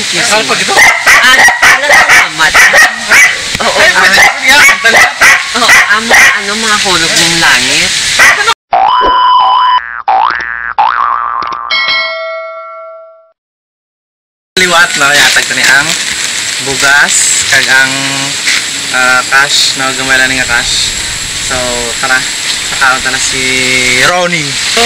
Akala pag ito? Ano lang amat? Oo, ano mga hulog ng langit? Liwat na yatag to ni ang bugas kag ang cash na gamala ni nga cash. So tara, sakaon ta na si Ronnie.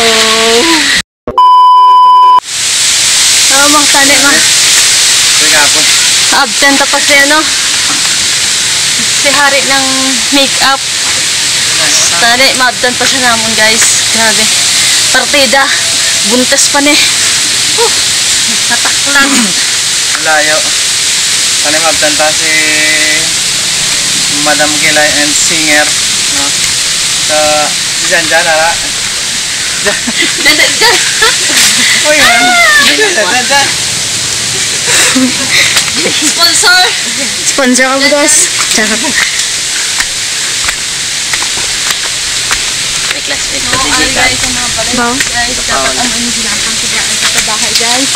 Mang tani ma. Teka po. Absent pa si ano. Si hari ng makeup. Tani, ma-absent pa siya namon guys. Grabe. Partida. Buntes pa ni. Nataklan. Layo. Ano mabtan ta si Madam Kilay and Singer, no? So, dyan ara. Dyan. Uy, dyan. Sponsor ka bukas. Charot. May classmate ko si Jika. Bao? Guys, dapat ano yung ginapang tigaan sa bahay guys.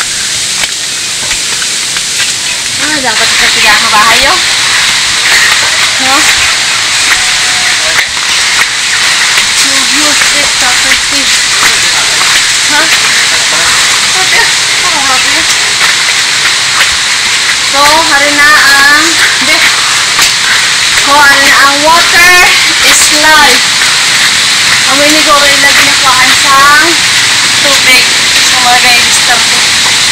Dapat sa tigaan sa bahay yun. No? Use it properly. Ha? Okay. So, hari na ang water is life. Amoy ni Goro ilagay na kuhaan sa tubig. So, mga disturb ko.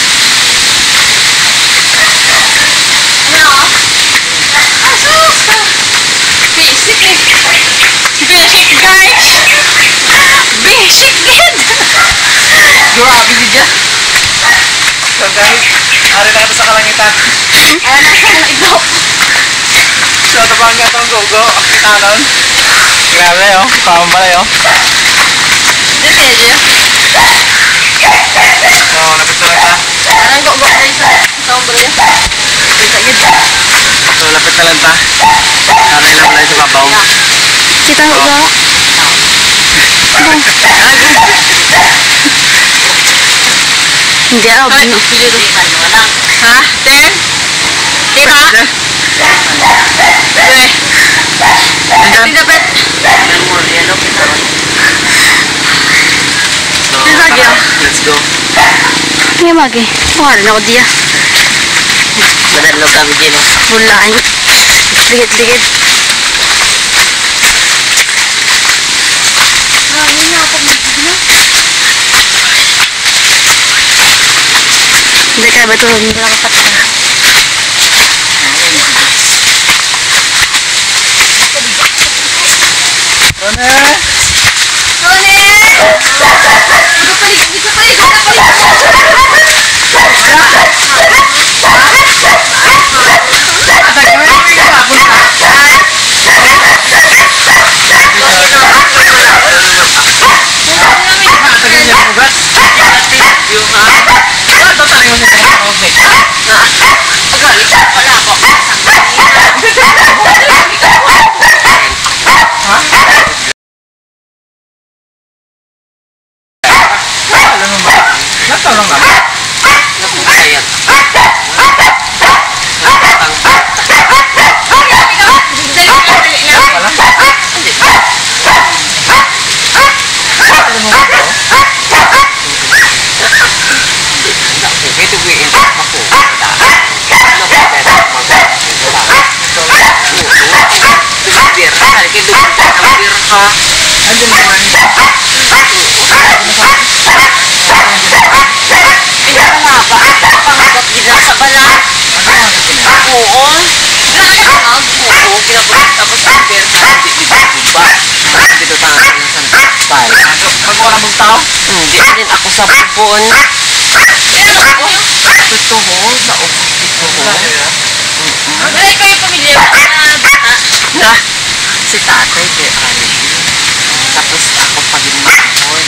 Ano? Asus! Basic eh. Basic guys! Basic din! Grabe si Jika. So guys, ari na ito sa kalangitan. Ayan na sa ito. So, tabang nga itong go-go. Kita nun. Grabe, oh. Pamang pala, oh. Dito yun. So, lapit na lang ta. Parang go-go na isa. Sobre. Kita gid. So, lapit na lang ta. Aray lang lang sa babaw. Kita go. Hindi ako. Ay, pili mo lang. Ha? Ten? Kita? Hindi dapat. Memorial, kita ron. So, Di lagi, tara, oh. let's go. Hindi magi. Wala na ako diya. Madalog kami din. Bulain. Ligid-ligid. Yun na ako. Hindi kaya ba ito? Hindi lang kapat na. Rone! Hindi rin ako sa bubon. Totoo, sa ubos ito. Wala kayo pamilya Na, si tatay kay Ari. Tapos ako pag-inahon.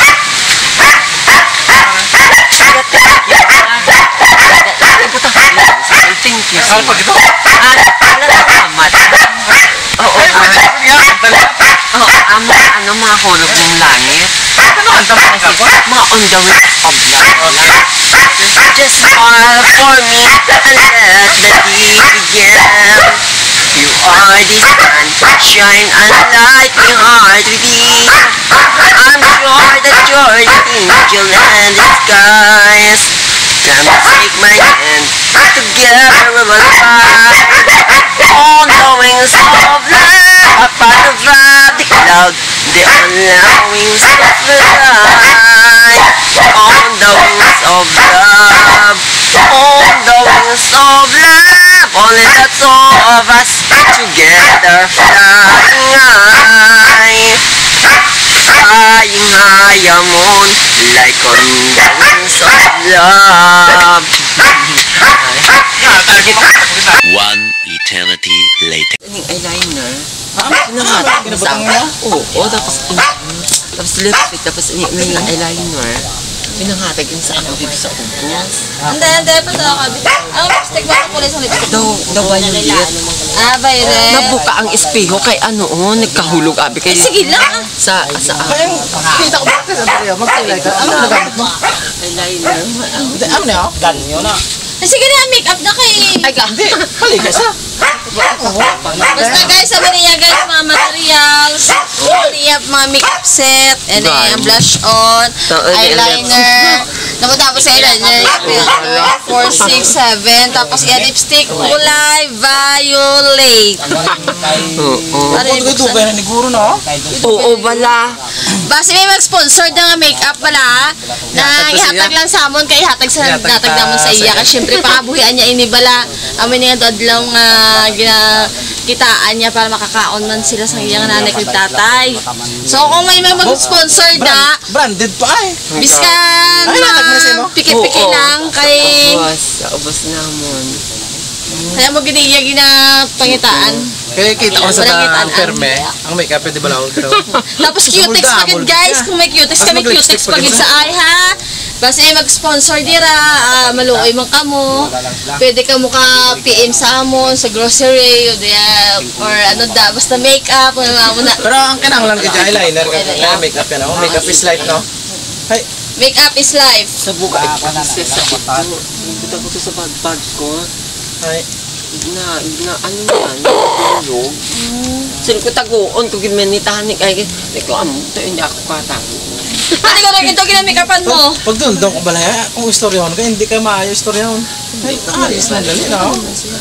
Thank you so much. Ano lang amat? Oo, ano mga hulog ng langit? Ano ang damang kapwa? Mga on the way of love. just smile for me and let the day begin. You are the sunshine and light my heart within. I'm sure that you're the angel in disguise. Come take my hand, together we will ride on the wings of love, upon the vibe, the cloud, the unloving wings of light. On the wings of love, on the wings of love, only the two of us together flying high. Flying high moon, like on the wings of love. One eternity later. Yung eyeliner. Pinahatag sa akin. Oo, tapos lipstick, tapos yung eyeliner. Pinanghatag yun sa akin dito sa ubos. Hindi, pa sa ang lipstick mo, ang kulay sa lipstick. The violet. Violet. Nabuka ang espeho kay nagkahulog abi kay Sige lang. sa Kita ko ba sa Andrea? Mag-highlight ka. Ano nagamit mo? eyeliner. Ano na yun? Ganyo na. Sige na, make-up na kay... Ay ka. Hindi. Paligas ha. Basta guys, sabi niya guys, mga materials, mga make-up set, and then blush on, eyeliner, tapos eyeliner, 4, 6, 7, tapos yan lipstick, kulay violet. Oo. Ano yung buksan? Kaya ni Guro na. Oo, bala. Basta may mag-sponsor na nga make-up pala, na ihatag lang sa amon, kaya ihatag sa natag naman sa iya. Kasi syempre pangabuhian niya inibala, amin nga doon lang ginakitaan niya para makakaon man sila sa iyang nanay kay tatay. So kung may mag-sponsor na, Branded pa ay. biskan Ay, natag mo na sa'yo, no? piki-piki Oo. lang kay Ubos namon. kaya mo ginapangitaan. Kaya kita ko sa Walang kitaan. perme. Ang makeup pwede ba lang? Tapos cutex pagid guys, kung may cutex kami cutex pagid sa ay ha. Basta mag-sponsor dira, maluoy man kamo. Pwede ka mo ka PM sa amon sa grocery or ano da, basta makeup mo na. Pero ang kinahanglan ka dyan, eyeliner ka. Makeup yan ako. Makeup is light, no? Hay. Makeup is life. Sa buka ito sa kito. Nagpunta ko to sa bag ko. Hay. Na ano yan? Tulog. Sino ko taguon ko ginmanitahan ni kay ko to hindi ako katago. Hindi ko rin ito ginamikapan mo. Pag doon ko balaya, kung istoryahon ka, hindi ka maayo istoryahon. Ay, ayos na dali, no?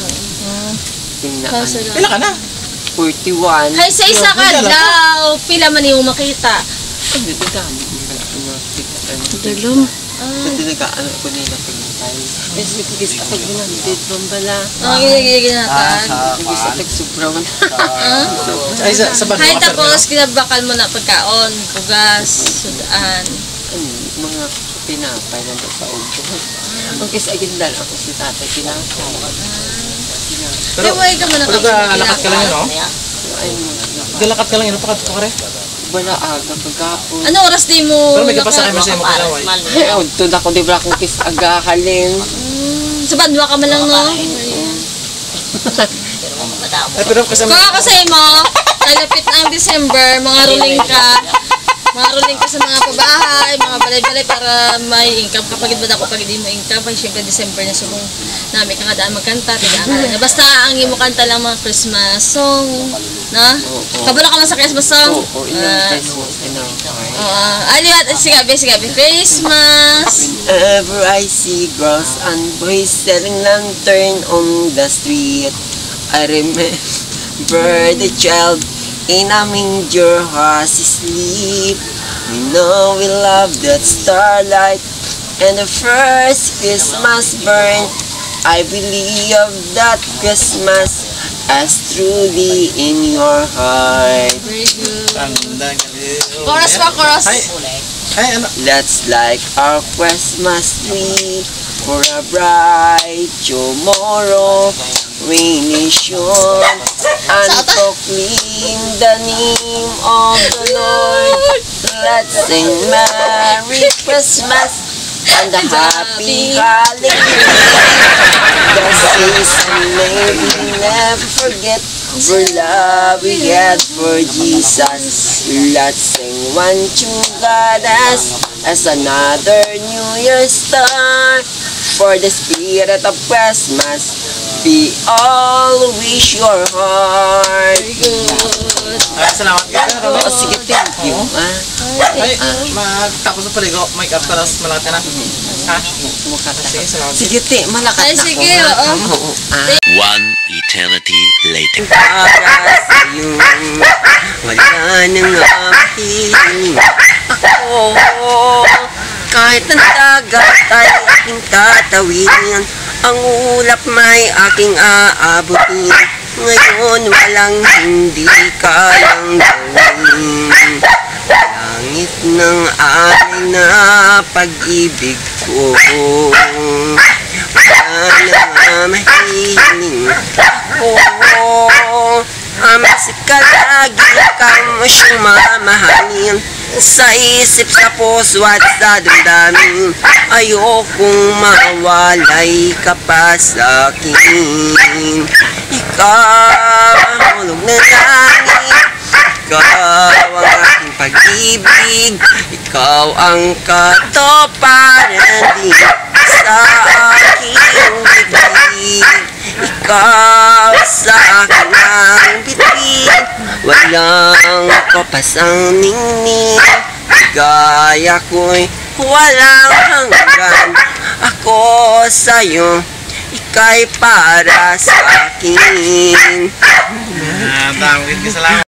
Pila ka na? 41. Hay sa isa ka daw, pila man yung makita. Ano ito dami? Dalom. Talagaan ko nila pagkatay. Kasi pagkis kapag ginamit, bambala. Ang ginagatan. Pagkis kapag sobrang. Ay, sa bag Hay mo, tapos kinabakal mo na pagkaon, bugas, sudaan. Mga pinapay lang sa ubo. Ang kasi agindal ako si tatay pinapay. Pero, Ay, ka mo na pero galakat ka lang yun, no? Ay, Galakat ka lang yun, pakat ko kare. wala aga pagkapon. Ano oras di mo? Pero may kapasakay mo sa imo kalaway. Ay, ito na ko di ba akong kis agahalin. Sa bandwa ka man lang, no? Ay, pero kasama. Kung ako sa imo, nalapit na ang December, mga ruling ka. Mga ruling ka sa mga pabahay, mga balay-balay para may income. Kapag ba ako pag hindi mo income, pag siyempre December na subong namin ka nga daan magkanta, pinaka. Basta ang imo kanta lang mga Christmas song, na? Kabalo ka man sa Christmas song? Oo, ilang Christmas, Sige, Christmas! Whenever I see girls and boys selling lantern on the street, I remember the child in a manger has sleep. We know we love that starlight and the first Christmas burn. I believe that Christmas as truly in your heart. Very good. Tanda ka din. Chorus pa, chorus. Ay, ano? Let's like our Christmas tree for a bright tomorrow. Rainy shone and proclaim the name of the Lord. Let's sing Merry Christmas and a Happy Holiday. The season may we never forget. For love we had for Jesus. Let's sing one to God as another New Year star. for the spirit of Christmas be always your heart. Ay, salamat ka. Oh, sige, thank you. Ay, magtapos sa paligo, make up ka tapos malakad ka na. Ha? Sige, salamat. Sige, malakas Ay, na sige, ako. oo. One eternity later. Para sa'yo, wala nang mahiling ako. Kahit ang dagat ay aking tatawin, ang ulap may aking aabutin. Ngayon walang hindi kayang gawin. Langit ng aking na pag-ibig ko, wala nang mahiling ako. Masika lagi kang siyang mamahalin, sa isip, sa puso at sa damdamin. Ayokong mawalay ka pa sa'kin. Ikaw ang hulog ng langit, ikaw ang aking pag-ibig, ikaw ang katuparan din sa aking bibig. Ikaw sa akin ang bituin, walang kapasang ningning. Ligaya ko'y walang hanggan, ako sa'yo, ika'y para sa akin. Dami ka salamat.